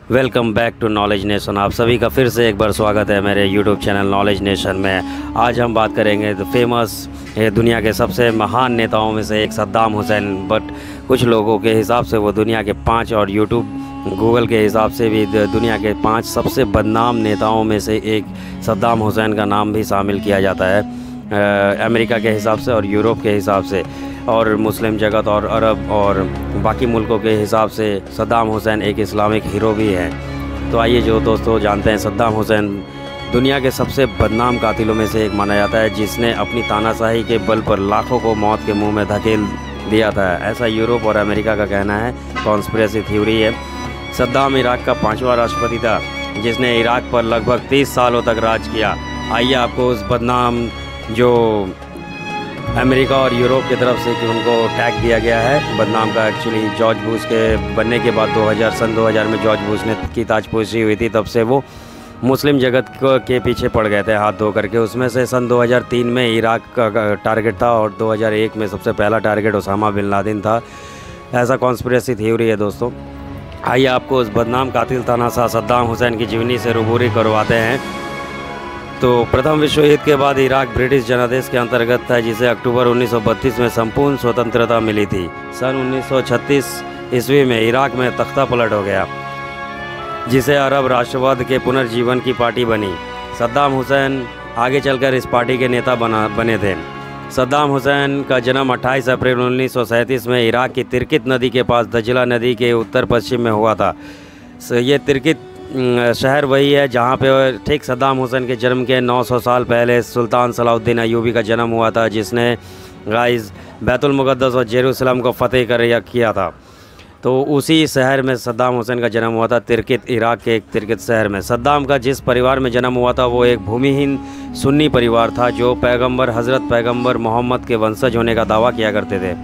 Welcome back to knowledge nation. आप सभी का फिर से एक बार स्वागत है मेरे यूट्यूब चैनल नॉलेज नेशन में। आज हम बात करेंगे द फेमस दुनिया के सबसे महान नेताओं में से एक सद्दाम हुसैन, बट कुछ लोगों के हिसाब से वो दुनिया के 5 और यूट्यूब गूगल के हिसाब से भी दुनिया के 5 सबसे बदनाम नेताओं में से एक सद्दाम हुसैन का नाम भी शामिल किया जाता है अमेरिका के हिसाब से और यूरोप के हिसाब से और मुस्लिम जगत और अरब और बाकी मुल्कों के हिसाब से सद्दाम हुसैन एक इस्लामिक हीरो भी है। तो आइए जो दोस्तों जानते हैं, सद्दाम हुसैन दुनिया के सबसे बदनाम कातिलों में से एक माना जाता है, जिसने अपनी तानाशाही के बल पर लाखों को मौत के मुंह में धकेल दिया था। ऐसा यूरोप और अमेरिका का कहना है, कॉन्स्पिरेसी थ्योरी है। सद्दाम इराक का 5वां राष्ट्रपति था जिसने इराक पर लगभग 30 सालों तक राज किया। आइए आपको उस बदनाम जो अमेरिका और यूरोप की तरफ से कि उनको टैग दिया गया है बदनाम का, एक्चुअली जॉर्ज बुश के बनने के बाद सन 2000 में जॉर्ज बुश ने की ताजपोशी हुई थी, तब से वो मुस्लिम जगत के पीछे पड़ गए थे हाथ धो करके। उसमें से सन 2003 में इराक का टारगेट था और 2001 में सबसे पहला टारगेट ओसामा बिन लादेन था। ऐसा कॉन्स्पिरेसी थ्योरी है दोस्तों। आइए आपको उस बदनाम कातिल तानाशाह सद्दाम हुसैन की जीवनी से रूबरू करवाते हैं। तो प्रथम विश्व युद्ध के बाद इराक ब्रिटिश जनादेश के अंतर्गत था, जिसे अक्टूबर 1932 में संपूर्ण स्वतंत्रता मिली थी। सन 1936 ईस्वी में इराक में तख्ता पलट हो गया, जिसे अरब राष्ट्रवाद के पुनर्जीवन की पार्टी बनी। सद्दाम हुसैन आगे चलकर इस पार्टी के नेता बने थे। सद्दाम हुसैन का जन्म 28 अप्रैल 1937 में इराक की तिरकित नदी के पास दजला नदी के उत्तर पश्चिम में हुआ था। ये तिरकित शहर वही है जहाँ पे ठीक सद्दाम हुसैन के जन्म के 900 साल पहले सुल्तान सलाउद्दीन अय्यूबी का जन्म हुआ था, जिसने गाइस बैतुल मुक़द्दस और जेरूसलम को फतेह कर किया था। तो उसी शहर में सद्दाम हुसैन का जन्म हुआ था, तिरकित, इराक के एक तिरकित शहर में। सद्दाम का जिस परिवार में जन्म हुआ था वो एक भूमिहीन सुन्नी परिवार था, जो हज़रत पैगम्बर मोहम्मद के वंशज होने का दावा किया करते थे।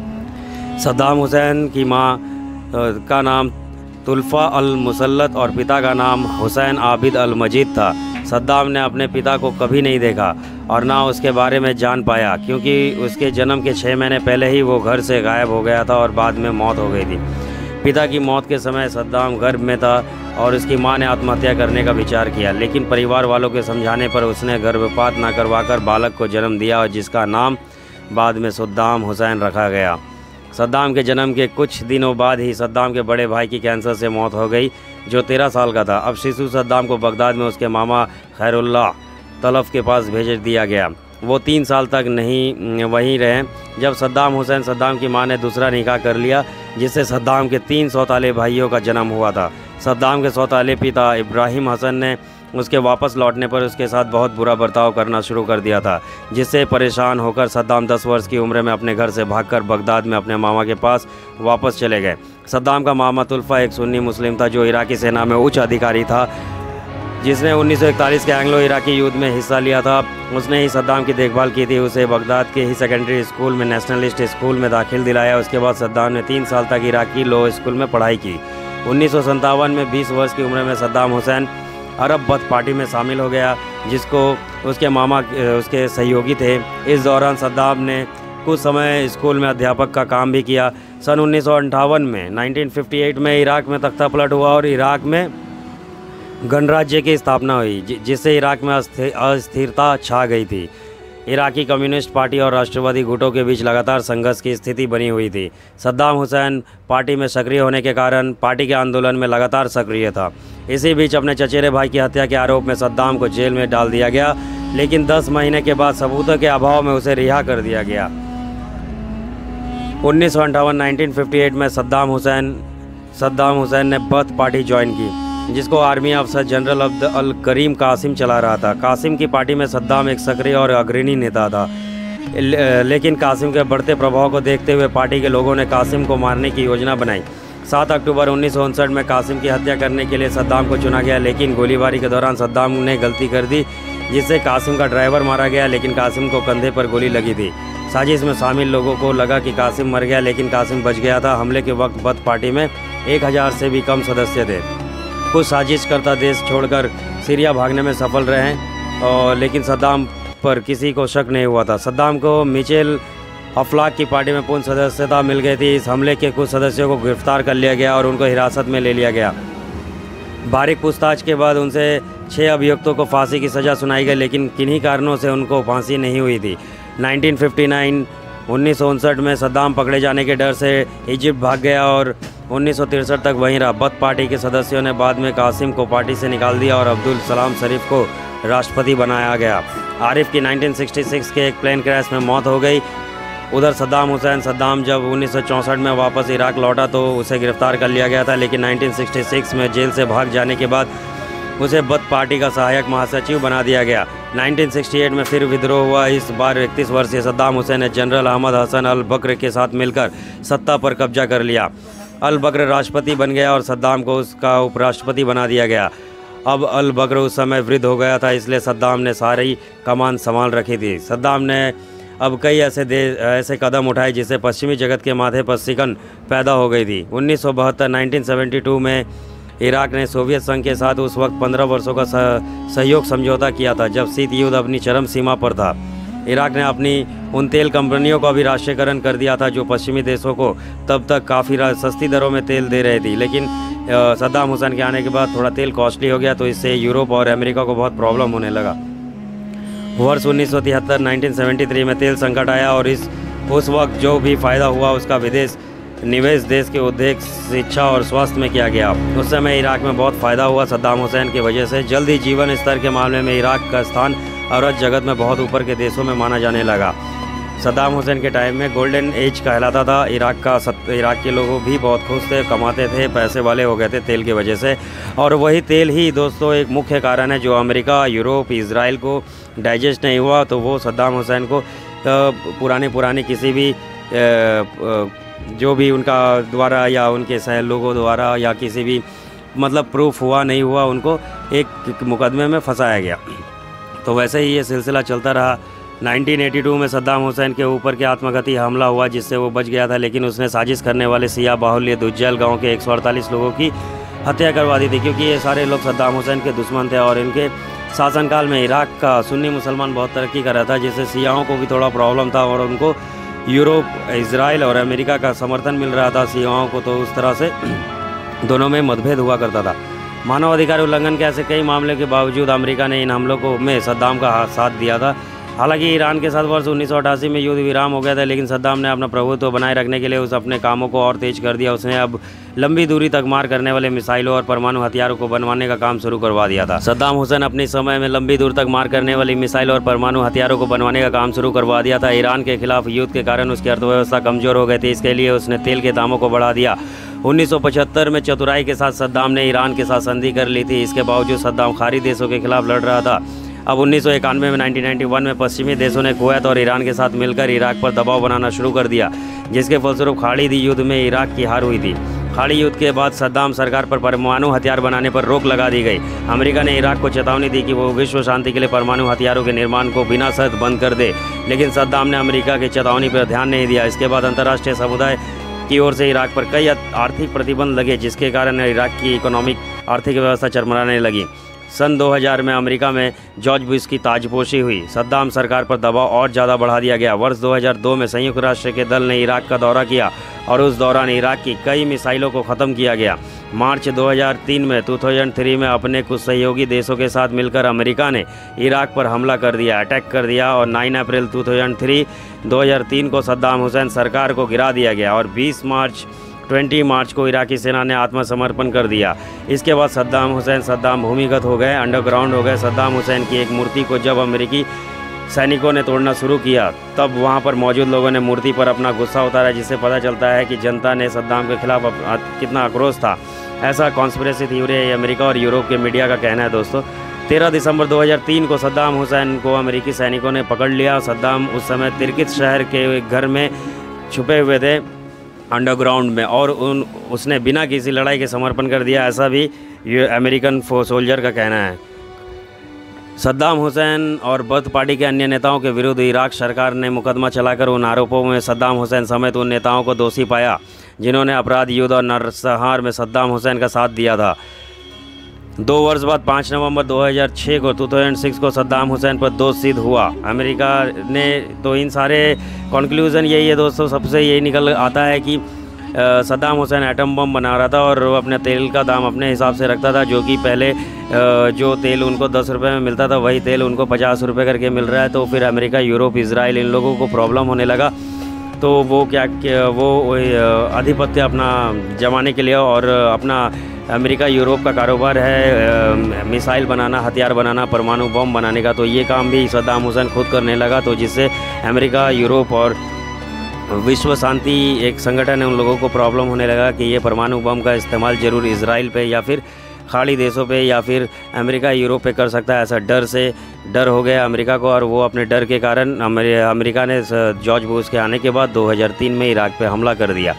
सद्दाम हुसैन की माँ का नाम तुल्फ़ा अल-मुसल्लत और पिता का नाम हुसैन आबिद अल-मजीद था। सद्दाम ने अपने पिता को कभी नहीं देखा और ना उसके बारे में जान पाया, क्योंकि उसके जन्म के 6 महीने पहले ही वो घर से गायब हो गया था और बाद में मौत हो गई थी। पिता की मौत के समय सद्दाम गर्भ में था और उसकी मां ने आत्महत्या करने का विचार किया, लेकिन परिवार वालों के समझाने पर उसने गर्भपात न करवाकर बालक को जन्म दिया और जिसका नाम बाद में सद्दाम हुसैन रखा गया। सद्दाम के जन्म के कुछ दिनों बाद ही सद्दाम के बड़े भाई की कैंसर से मौत हो गई, जो 13 साल का था। अब शिशु सद्दाम को बगदाद में उसके मामा खैरुल्लाह तलफ के पास भेज दिया गया। वो 3 साल तक नहीं वहीं रहे। जब सद्दाम की मां ने दूसरा निकाह कर लिया, जिससे सद्दाम के 3 सौताले भाइयों का जन्म हुआ था। सद्दाम के सौताले पिता इब्राहिम हसन ने उसके वापस लौटने पर उसके साथ बहुत बुरा बर्ताव करना शुरू कर दिया था, जिससे परेशान होकर सद्दाम 10 वर्ष की उम्र में अपने घर से भागकर बगदाद में अपने मामा के पास वापस चले गए। सद्दाम का मामा तुल्फ़ा एक सुन्नी मुस्लिम था, जो इराकी सेना में उच्च अधिकारी था, जिसने 1941 के एंग्लो इराकी युद्ध में हिस्सा लिया था। उसने ही सद्दाम की देखभाल की थी। उसे बगदाद के ही सेकेंडरी स्कूल में नेशनलिस्ट स्कूल में दाखिल दिलाया। उसके बाद सद्दाम ने 3 साल तक इराकी लॉ स्कूल में पढ़ाई की। 1957 में 20 वर्ष की उम्र में Saddam Hussein Arab Baath party में शामिल हो गया, जिसको उसके मामा उसके सहयोगी थे। इस दौरान सद्दाम ने कुछ समय स्कूल में अध्यापक का काम भी किया। सन 1958 में 1958 में इराक में तख्ता पलट हुआ और इराक में गणराज्य की स्थापना हुई, जिससे इराक में अस्थिरता छा गई थी। इराकी कम्युनिस्ट पार्टी और राष्ट्रवादी गुटों के बीच लगातार संघर्ष की स्थिति बनी हुई थी। सद्दाम हुसैन पार्टी में सक्रिय होने के कारण पार्टी के आंदोलन में लगातार सक्रिय था। इसी बीच अपने चचेरे भाई की हत्या के आरोप में सद्दाम को जेल में डाल दिया गया, लेकिन 10 महीने के बाद सबूतों के अभाव में उसे रिहा कर दिया गया। 1958 में सद्दाम हुसैन ने बथ पार्टी ज्वाइन की, जिसको आर्मी अफसर जनरल अब्द अल करीम कासिम चला रहा था। कासिम की पार्टी में सद्दाम एक सक्रिय और अग्रणी नेता था, लेकिन कासिम के बढ़ते प्रभाव को देखते हुए पार्टी के लोगों ने कासिम को मारने की योजना बनाई। 7 अक्टूबर 1959 में कासिम की हत्या करने के लिए सद्दाम को चुना गया, लेकिन गोलीबारी के दौरान सद्दाम ने गलती कर दी, जिससे कासिम का ड्राइवर मारा गया, लेकिन कासिम को कंधे पर गोली लगी थी। साजिश में शामिल लोगों को लगा कि कासिम मर गया, लेकिन कासिम बच गया था। हमले के वक्त बथ पार्टी में 1000 से भी कम सदस्य थे। कुछ साजिशकर्ता देश छोड़कर सीरिया भागने में सफल रहे, और लेकिन सद्दाम पर किसी को शक नहीं हुआ था। सद्दाम को मिचेल अफलाक की पार्टी में पूर्ण सदस्यता मिल गई थी। इस हमले के कुछ सदस्यों को गिरफ्तार कर लिया गया और उनको हिरासत में ले लिया गया। बारीक पूछताछ के बाद उनसे 6 अभियुक्तों को फांसी की सज़ा सुनाई गई, लेकिन किन्हीं कारणों से उनको फांसी नहीं हुई थी। 1959 में सद्दाम पकड़े जाने के डर से इजिप्ट भाग गया और 1963 तक वहीं रहा। बथ पार्टी के सदस्यों ने बाद में कासिम को पार्टी से निकाल दिया और अब्दुल सलाम शरीफ को राष्ट्रपति बनाया गया। आरिफ की 1966 के एक प्लेन क्रैश में मौत हो गई। उधर सद्दाम जब 1964 में वापस इराक लौटा तो उसे गिरफ्तार कर लिया गया था, लेकिन 1966 में जेल से भाग जाने के बाद उसे बथ पार्टी का सहायक महासचिव बना दिया गया। 1968 में फिर विद्रोह हुआ। इस बार 31 वर्षीय सद्दाम हुसैन ने general Ahmed Hassan al Bakr के साथ मिलकर सत्ता पर कब्जा कर लिया। अल बकर राष्ट्रपति बन गया और सद्दाम को उसका उपराष्ट्रपति बना दिया गया। अब अल बकर उस समय वृद्ध हो गया था, इसलिए सद्दाम ने सारी कमान संभाल रखी थी। सद्दाम ने अब कई ऐसे कदम उठाए जिससे पश्चिमी जगत के माथे पर सिकन पैदा हो गई थी। 1972 में इराक ने सोवियत संघ के साथ उस वक्त 15 वर्षों का सहयोग समझौता किया था, जब शीत युद्ध अपनी चरम सीमा पर था। इराक ने अपनी उन तेल कंपनियों का भी राष्ट्रीयकरण कर दिया था जो पश्चिमी देशों को तब तक काफ़ी सस्ती दरों में तेल दे रही थी, लेकिन सद्दाम हुसैन के आने के बाद थोड़ा तेल कॉस्टली हो गया, तो इससे यूरोप और अमेरिका को बहुत प्रॉब्लम होने लगा। वर्ष 1973 में तेल संकट आया और उस वक्त जो भी फ़ायदा हुआ उसका विदेश निवेश देश के उद्योग, शिक्षा और स्वास्थ्य में किया गया। उस समय इराक में बहुत फ़ायदा हुआ सद्दाम हुसैन की वजह से। जल्द ही जीवन स्तर के मामले में इराक का स्थान अरब जगत में बहुत ऊपर के देशों में माना जाने लगा। सद्दाम हुसैन के टाइम में गोल्डन एज कहलाता था। इराक के लोग भी बहुत खुश थे, कमाते थे, पैसे वाले हो गए थे तेल की वजह से। और वही तेल ही दोस्तों एक मुख्य कारण है जो अमेरिका, यूरोप, इजराइल को डाइजेस्ट नहीं हुआ, तो वो सद्दाम हुसैन को पुरानी किसी भी जो भी उनका द्वारा या उनके लोगों द्वारा या किसी भी मतलब प्रूफ हुआ नहीं हुआ, उनको एक मुकदमे में फंसाया गया। तो वैसे ही ये सिलसिला चलता रहा। 1982 में सद्दाम हुसैन के ऊपर के आत्मघाती हमला हुआ जिससे वो बच गया था, लेकिन उसने साजिश करने वाले सिया बाहुल्य दुज्जैल गांव के 148 लोगों की हत्या करवा दी थी, क्योंकि ये सारे लोग सद्दाम हुसैन के दुश्मन थे और इनके शासनकाल में इराक का सुन्नी मुसलमान बहुत तरक्की कर रहा था, जिससे सियाहों को भी थोड़ा प्रॉब्लम था और उनको यूरोप, इजराइल और अमेरिका का समर्थन मिल रहा था सियाहों को, तो उस तरह से दोनों में मतभेद हुआ करता था। मानवाधिकार उल्लंघन के ऐसे कई मामले के बावजूद अमेरिका ने इन हमलों में सद्दाम का साथ दिया था। हालांकि ईरान के साथ वर्ष 1988 में युद्ध विराम हो गया था, लेकिन सद्दाम ने अपना प्रभुत्व बनाए रखने के लिए उस अपने कामों को और तेज कर दिया। उसने अब लंबी दूरी तक मार करने वाले मिसाइलों और परमाणु हथियारों को बनवाने का काम शुरू करवा दिया था। सद्दाम हुसैन अपने समय में लंबी दूर तक मार करने वाली मिसाइलों और परमाणु हथियारों को बनवाने का काम शुरू करवा दिया था। ईरान के खिलाफ युद्ध के कारण उसकी अर्थव्यवस्था कमजोर हो गई थी, इसके लिए उसने तेल के दामों को बढ़ा दिया। 1975 में चतुराई के साथ सद्दाम ने ईरान के साथ संधि कर ली थी। इसके बावजूद सद्दाम खाड़ी देशों के खिलाफ लड़ रहा था। अब 1991 में 1991 में पश्चिमी देशों ने कुवैत और ईरान के साथ मिलकर इराक पर दबाव बनाना शुरू कर दिया, जिसके फलस्वरूप खाड़ी युद्ध में इराक की हार हुई थी। खाड़ी युद्ध के बाद सद्दाम सरकार पर परमाणु हथियार बनाने पर रोक लगा दी गई। अमेरिका ने इराक को चेतावनी दी कि वो विश्व शांति के लिए परमाणु हथियारों के निर्माण को बिना शर्त बंद कर दे, लेकिन सद्दाम ने अमेरिका की चेतावनी पर ध्यान नहीं दिया। इसके बाद अंतर्राष्ट्रीय समुदाय की ओर से इराक पर कई आर्थिक प्रतिबंध लगे, जिसके कारण इराक की आर्थिक व्यवस्था चरमराने लगी। सन 2000 में अमेरिका में जॉर्ज बुश की ताजपोशी हुई। सद्दाम सरकार पर दबाव और ज़्यादा बढ़ा दिया गया। वर्ष 2002 में संयुक्त राष्ट्र के दल ने इराक का दौरा किया और उस दौरान इराक की कई मिसाइलों को ख़त्म किया गया। मार्च 2003 में अपने कुछ सहयोगी देशों के साथ मिलकर अमेरिका ने इराक पर हमला कर दिया, अटैक कर दिया और 9 अप्रैल 2003 को सद्दाम हुसैन सरकार को गिरा दिया गया और 20 मार्च को इराकी सेना ने आत्मसमर्पण कर दिया। इसके बाद सद्दाम भूमिगत हो गए, अंडरग्राउंड हो गए। सद्दाम हुसैन की एक मूर्ति को जब अमेरिकी सैनिकों ने तोड़ना शुरू किया, तब वहां पर मौजूद लोगों ने मूर्ति पर अपना गुस्सा उतारा, जिससे पता चलता है कि जनता ने सद्दाम के खिलाफ कितना आक्रोश था। ऐसा कॉन्स्पिरेसी थ्योरी अमेरिका और यूरोप के मीडिया का कहना है। दोस्तों 13 दिसंबर 2003 को सद्दाम हुसैन को अमेरिकी सैनिकों ने पकड़ लिया। सद्दाम उस समय तिर्कित शहर के घर में छुपे हुए थे अंडरग्राउंड में, और उसने बिना किसी लड़ाई के समर्पण कर दिया, ऐसा भी अमेरिकन सोल्जर का कहना है। सद्दाम हुसैन और बथ पार्टी के अन्य नेताओं के विरुद्ध इराक सरकार ने मुकदमा चलाकर उन आरोपों में सद्दाम हुसैन समेत उन नेताओं को दोषी पाया जिन्होंने अपराध, युद्ध और नरसंहार में सद्दाम हुसैन का साथ दिया था। 2 वर्ष बाद 5 नवंबर 2006 को सद्दाम हुसैन पर दोष सिद्ध हुआ। अमेरिका ने तो इन सारे कंक्लूजन यही है दोस्तों, सबसे यही निकल आता है कि सद्दाम हुसैन एटम बम बना रहा था और वो अपने तेल का दाम अपने हिसाब से रखता था, जो कि पहले जो तेल उनको 10 रुपये में मिलता था वही तेल उनको 50 रुपये करके मिल रहा है। तो फिर अमेरिका, यूरोप, इजराइल इन लोगों को प्रॉब्लम होने लगा। तो वो वो आधिपत्य अपना जमाने के लिए और अपना अमेरिका यूरोप का कारोबार है मिसाइल बनाना, हथियार बनाना, परमाणु बम बनाने का, तो ये काम भी सद्दाम हुसैन खुद करने लगा। तो जिससे अमेरिका, यूरोप और विश्व शांति एक संगठन है, उन लोगों को प्रॉब्लम होने लगा कि ये परमाणु बम का इस्तेमाल ज़रूर इजराइल पे या फिर खाड़ी देशों पे या फिर अमेरिका, यूरोप पे कर सकता है। ऐसा डर हो गया अमेरिका को, और वो अपने डर के कारण अमेरिका ने जॉर्ज बुश के आने के बाद 2003 में इराक पे हमला कर दिया।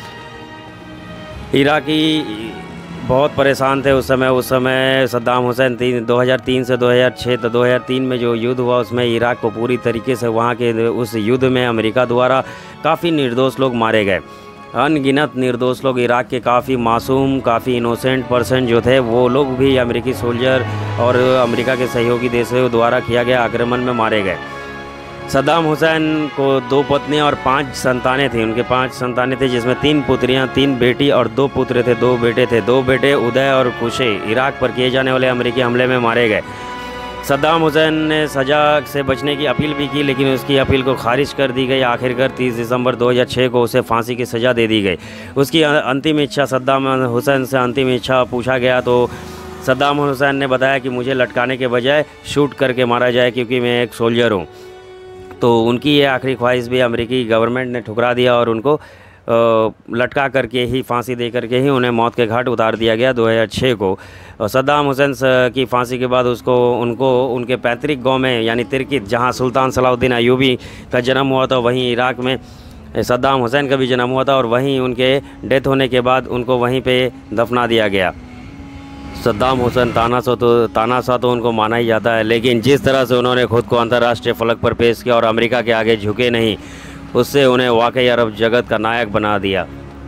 इराकी बहुत परेशान थे उस समय सद्दाम हुसैन 2003 से 2006 तो 2003 में जो युद्ध हुआ उसमें इराक को पूरी तरीके से वहाँ के उस युद्ध में अमेरिका द्वारा काफ़ी निर्दोष लोग मारे गए। अनगिनत निर्दोष लोग, इराक के काफ़ी मासूम, काफ़ी इनोसेंट पर्सन जो थे वो लोग भी अमेरिकी सोल्जर और अमेरिका के सहयोगी देशों द्वारा किया गया आक्रमण में मारे गए। सद्दाम हुसैन को 2 पत्नी और 5 संतानें थीं। उनके 5 संतानें थी, जिसमें 3 पुत्रियां, 3 बेटी और 2 पुत्र थे। 2 बेटे थे। 2 बेटे उदय और कुशे इराक पर किए जाने वाले अमेरिकी हमले में मारे गए। सद्दाम हुसैन ने सज़ा से बचने की अपील भी की, लेकिन उसकी अपील को खारिज कर दी गई। आखिरकार 30 दिसंबर 2006 को उसे फांसी की सज़ा दे दी गई। उसकी अंतिम इच्छा, सद्दाम हुसैन से अंतिम इच्छा पूछा गया तो सद्दाम हुसैन ने बताया कि मुझे लटकाने के बजाय शूट करके मारा जाए, क्योंकि मैं एक सोल्जर हूँ। तो उनकी ये आखिरी ख्वाहिश भी अमेरिकी गवर्नमेंट ने ठुकरा दिया और उनको लटका करके ही, फांसी दे करके ही उन्हें मौत के घाट उतार दिया गया 2006 को। सद्दाम हुसैन की फांसी के बाद उनको उनके पैतृक गांव में यानी तिरकित, जहां सुल्तान सलाउद्दीन अयूबी का जन्म हुआ था, वहीं इराक में सद्दाम हुसैन का भी जन्म हुआ था और वहीं उनके डेथ होने के बाद उनको वहीं पे दफना दिया गया। सद्दाम हुसैन तानाशाह तो उनको माना ही जाता है, लेकिन जिस तरह से उन्होंने खुद को अंतर्राष्ट्रीय फलक पर पेश किया और अमेरिका के आगे झुके नहीं, उससे उन्हें वाकई अरब जगत का नायक बना दिया।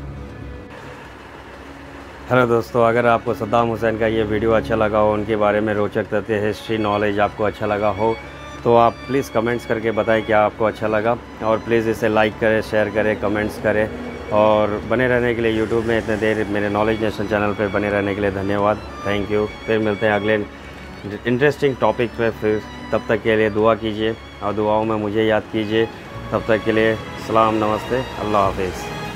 हेलो दोस्तों, अगर आपको सद्दाम हुसैन का ये वीडियो अच्छा लगा हो, उनके बारे में रोचक तथ्य, हिस्ट्री, नॉलेज आपको अच्छा लगा हो, तो आप प्लीज़ कमेंट्स करके बताएं क्या आपको अच्छा लगा। और प्लीज़ इसे लाइक करें, शेयर करें, कमेंट्स करें। और बने रहने के लिए यूट्यूब में इतने देर मेरे नॉलेज नेशन चैनल पर बने रहने के लिए धन्यवाद। Thank you. फिर मिलते हैं अगले इंटरेस्टिंग टॉपिक पे। फिर तब तक के लिए दुआ कीजिए और दुआओं में मुझे याद कीजिए। तब तक के लिए सलाम, नमस्ते, अल्लाह हाफिज़।